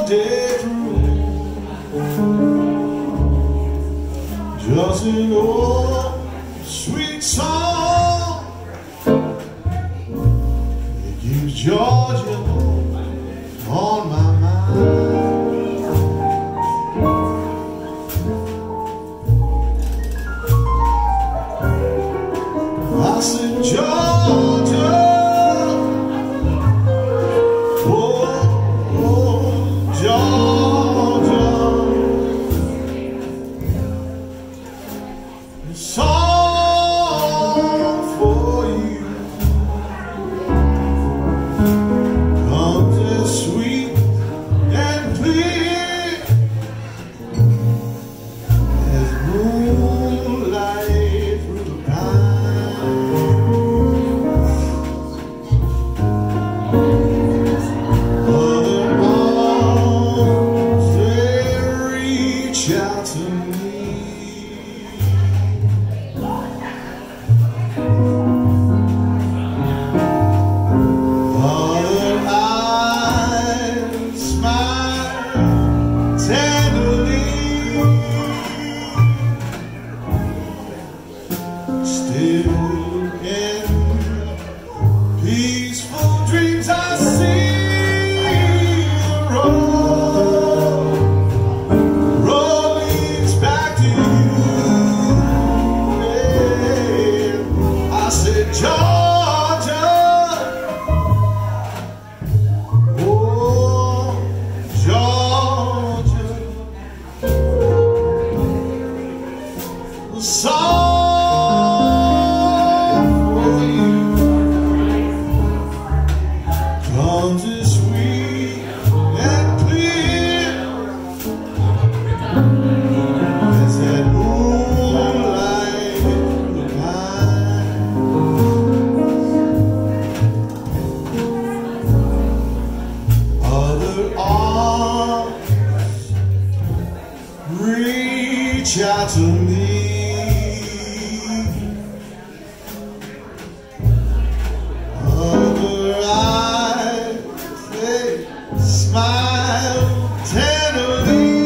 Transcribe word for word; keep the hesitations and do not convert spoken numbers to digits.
day through. Just an old sweet song, it keeps Georgia on my mind. I said, Georgia, oh, oh, Georgia, a song for you comes as sweet and clear as moonlight through the pines. Other arms, they reach out to me. Other eyes smile tenderly. Still in peaceful dreams I see the road. The road leads back to you. Yeah. I said, Georgia, oh, Georgia, the song for you comes as sweet and clear as that moonlight through the pines. Other arms reach out to me. Other eyes, they smile tenderly.